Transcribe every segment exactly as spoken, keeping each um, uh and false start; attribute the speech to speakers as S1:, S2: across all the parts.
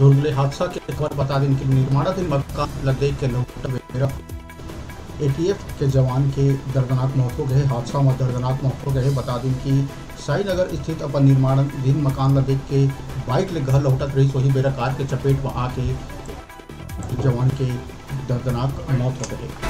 S1: दुर्गले हादसा के खबर बता दें कि निर्माणाधीन मकान लद्दे के लौटा एटीएफ के जवान के दर्दनाक मौत हो गए। हादसा में दर्दनाक मौत हो गए। बता दें कि साईनगर स्थित अपन निर्माणाधीन मकान लद्दे के बाइक ले घर लौटत रही वही बेरा कार के चपेट में आके जवान के दर्दनाक मौत हो गई।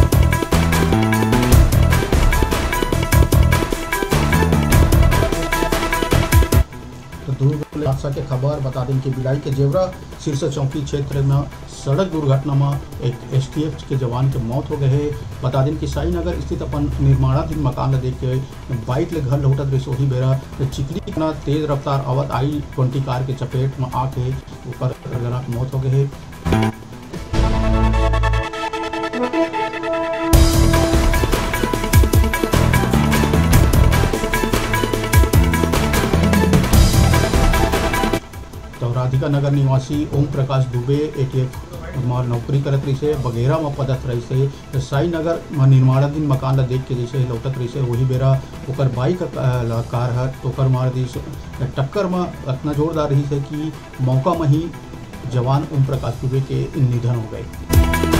S1: दुर्ग हादसा के खबर बता दें कि बिलाई के जेवरा शीर्ष चौकी क्षेत्र में सड़क दुर्घटना में एक एसटीएफ के जवान के मौत हो गए है। बता दें कि साईनगर स्थित अपन निर्माणाधीन मकान देख के बाइक ले घर लौटत रही वही बेरा चिकली तेज रफ्तार अवध आई ट्वेंटी कार के चपेट में आके ऊपर दर्दनाक मौत हो गए है। तो राधिका नगर निवासी ओम प्रकाश दुबे एटीएफ में नौकरी करत रही से बगेरा में पदस्थ रही से साईनगर में निर्माणाधीन मकान ला देख के जैसे लौटत रही से वही बेरा ओकर बाइक कार है ओकर मार दी टक्कर में इतना जोरदार रही से कि मौका में ही जवान ओम प्रकाश दुबे के निधन हो गए।